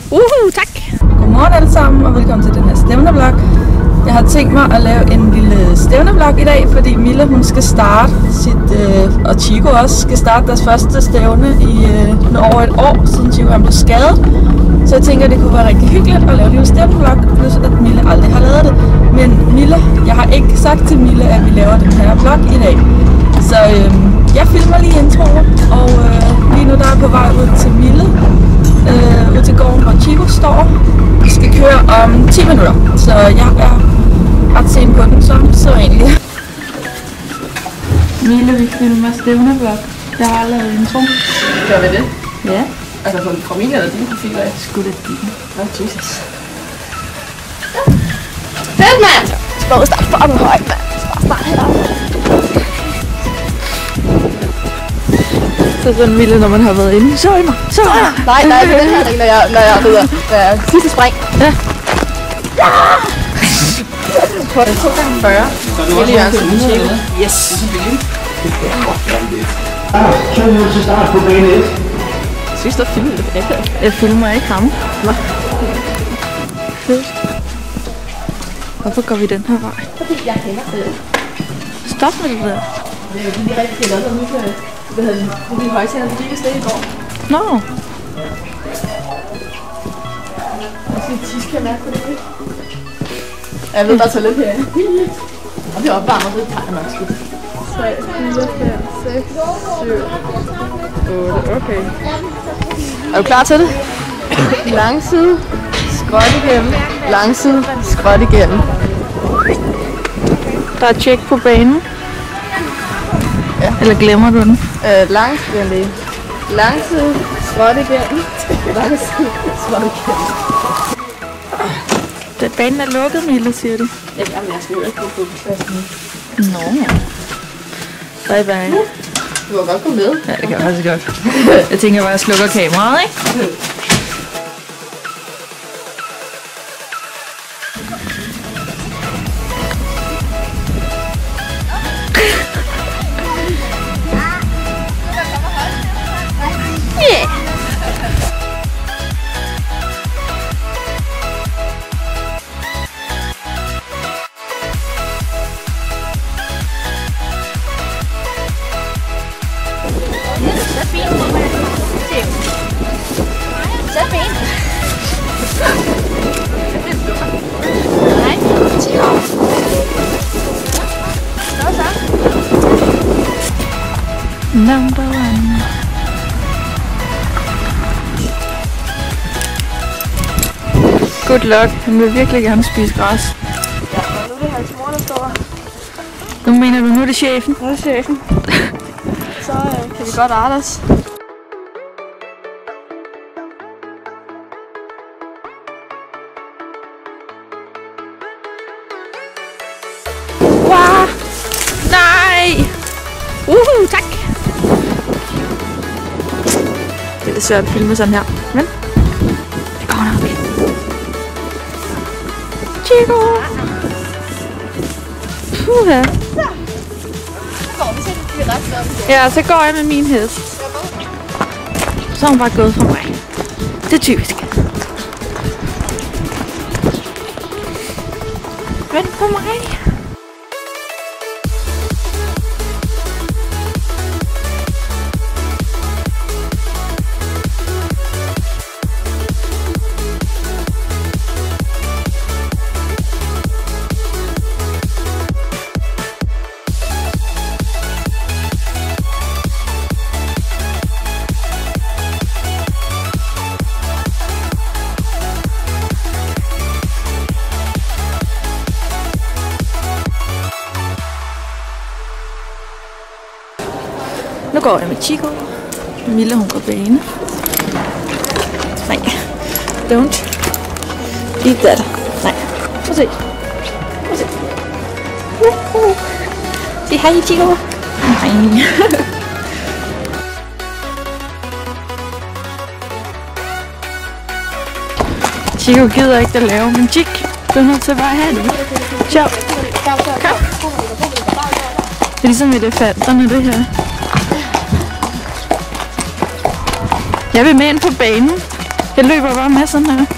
Tak! Godmorgen alle sammen, og velkommen til den her stævnevlog. Jeg har tænkt mig at lave en lille stævnevlog i dag, fordi Mille hun skal starte og Chico også skal starte deres første stævne i over et år, siden Chico han blev skadet. Så jeg tænker, det kunne være rigtig hyggeligt at lave en lille stævnevlog, plus at Mille aldrig har lavet det. Men Mille, jeg har ikke sagt til Mille, at vi laver den her vlog i dag. Så jeg filmer lige introen, og lige nu der er på vej ud til Mille. Ud til gården, hvor Chico står. Vi skal køre om 10 minutter, så jeg er ret sent på den, så egentlig. Mille, vi filmer stævnevlog. Jeg har lavet intro. Gør vi det? Ja. Altså fra mine eller dine profiler af? Sgu da dine. Nå, Jesus. Fedt, mand! Skal starte fucking højt, mand. Start heroppe. Så sådan Mille, når man har været inde. Så i mig, så i mig. Nej, det er ikke, når jeg hedder sidste spring. Ja. På 2x40. Lille Jørgensen. Yes. Så er vi til start på bane 1. Synes du, filmer det? Jeg filmer ikke ham. Nå. Fedt. Hvorfor går vi den her vej? Fordi jeg kender det. Stop med det der. Det er jo lige rigtig noget, der nu det havde min højtaler, der gik afsted i går. Nå. Jeg siger, tis kan jeg mærke på det, ikke? Jeg ved, der er toilet herinde. Og det er opvarmet, det tager jeg nok sgu. 3, 4, 5, 6, 7, 8. Okay. Er du klar til det? Langside, skråt igennem, langside, skråt igennem. Der er tjek på banen. Ja. Eller glemmer du den? Langside, skråt igennem, langside, skråt igennem. Den banen er lukket, Mille, siger de. Jamen, jeg skal jo ikke på fodboldpladsen nu. Nå. Bye bye. Du var godt gå med. Ja, det kan jeg faktisk godt. Jeg tænker bare, at jeg slukker kameraet, ikke? Number one. Good luck. Han vil virkelig gerne spise græs. Ja, og nu er det hans mor, der står. Nu mener du, nu er det chefen? Nu er det chefen. Så kan vi godt arte os. Wow! Nej! Tak! Det er lidt svært at filme sådan her, men det går nok. Chico! Puha! Ja, så går jeg med min hest. Så er hun bare gået fra mig. Det er typisk. Vent på mig! Nu går jeg med Chico. Mille, hun går bane. Nej. Don't. Eat that. Nej. Prøv at se. Prøv at se. Sig hej, Chico. Nej. Chico gider ikke at lave, men Chick, du er nødt til bare at have det. Ciao. Kom. Det er ligesom elefanterne, det her. Jeg vil med ind på banen. Jeg løber bare med sådan her.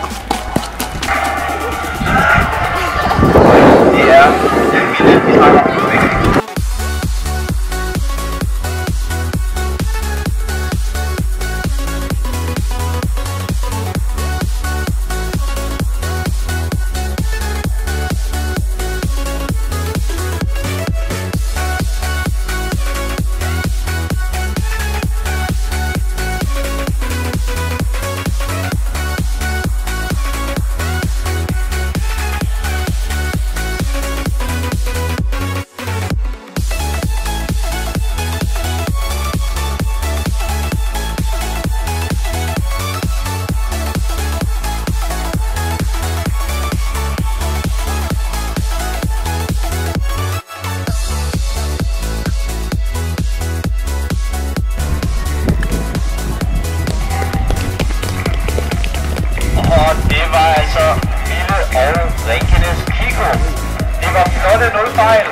Det var altså Mille og Rinkenes Kiko. Det var flotte 0 fejl.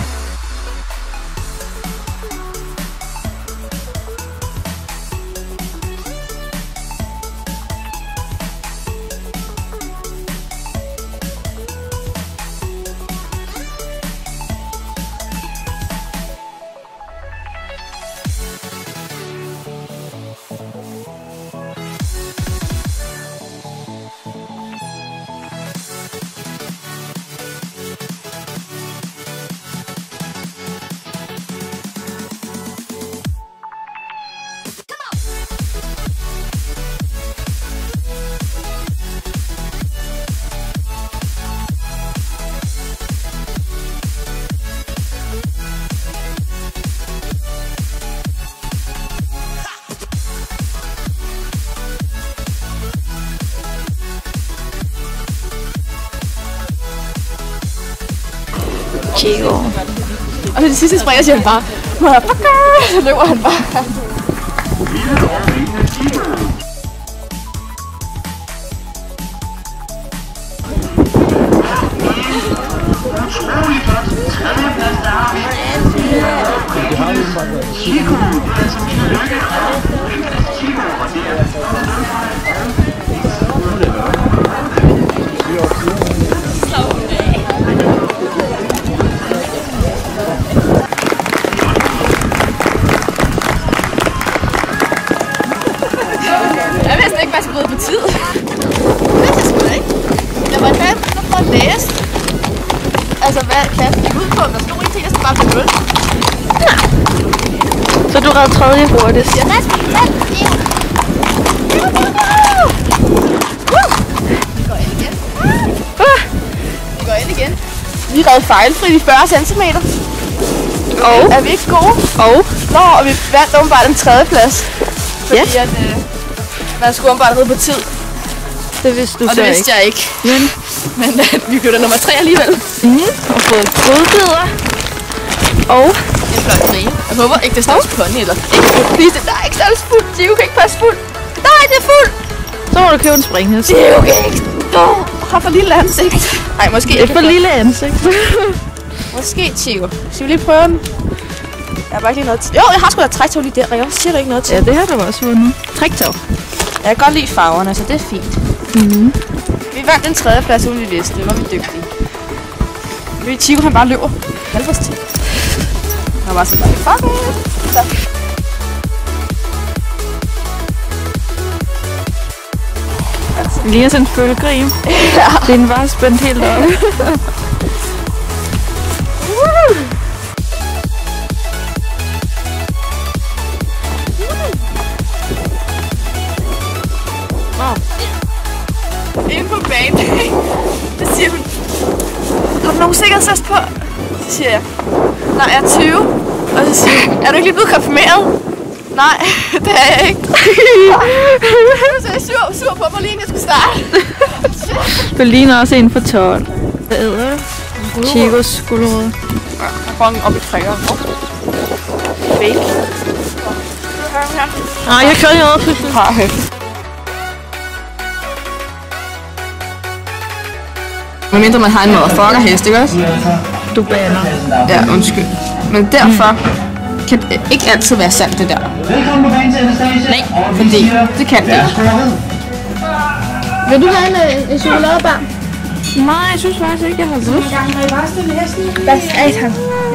Chico. Og til det sidste springer siger han bare, motherfucker, så løber han bare. På tid. Det er det sgu da ikke. Jeg var færdig for at læse. Altså, hvad klassen gik ud på? Der stod en ting, jeg skal bare blive 0. Ja. Så du redde tredje hurtigt. Ja, hvad skal vi tage? Vi går ind igen. Vi går ind igen. Vi redde fejlfri de 40 cm. Og? Er vi ikke gode? Og vi vandt åbenbart en 3. plads. Fordi at... man skulle åbenbart på tid. Det vidste du og så det vidste jeg ikke. Men vi blev da nummer 3 alligevel. Og fået godbidder. Og en flot frie. Jeg håber ikke, det står pony eller ikke fuld. Please, der er ikke størrelse fuld. Gio kan ikke passe fuld. Nej, det er fuld. Så må du købe en springhest. Gio kan ikke. Har for lille ansigt. Nej, måske ikke. For lille ansigt. Måske, Gio. Skal vi lige prøve den? Jeg har bare ikke lige noget til. Jo, jeg har sgu da træktog lige der, Rikke. Siger du ikke noget til? Ja, det har du også vundet. Træktog. Jeg kan godt lide farverne, så det er fint. Vi vandt den 3. plads, uden vi vidste. Det var vi dygtige. Fordi Chico han bare løber halvvejs til. Han var bare sådan, fuck it. Så. Det ligner sådan en følgrim. Ja. Den var spændt helt op. Inde på banen, det siger hun, har du nogen sikkerhedsvest på? Så siger jeg, nej, jeg er 20. Og så siger hun, er du ikke lige blevet konfirmeret? Nej, det er jeg ikke. Så jeg er sur på Berlin, jeg skulle starte. Berlin er også en for 12. Hvad æder du? Chicos gulerod. Jeg får den op i trækker. Fake. Nej, jeg kører jo også. Hej. Men mindre man har en motherfucker-hest, ikke også? Du baner. Ja, undskyld. Men derfor kan det ikke altid være sandt, det der. Velkommen på banen til Anastasia. Nej, fordi det kan det ikke. Vil du have en chokoladebar? Nej, jeg synes faktisk ikke, jeg har lyst. Hvad satan?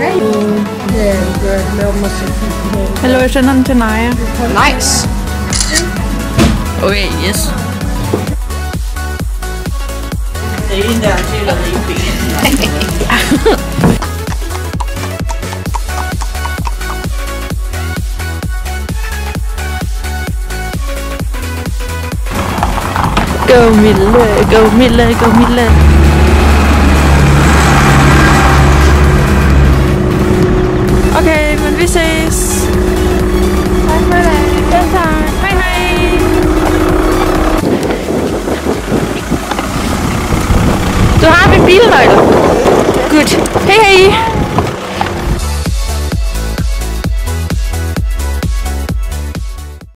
Hallo, jeg sender den til Naja. Nice. Okay, yes. Det er en der tæller det ikke ben. Go Mille, go Mille, go Mille. Okay, men vi ses. Tak for det. Ja, tak. Hej hej. Du har min bilnøgle. Good. Hej hej.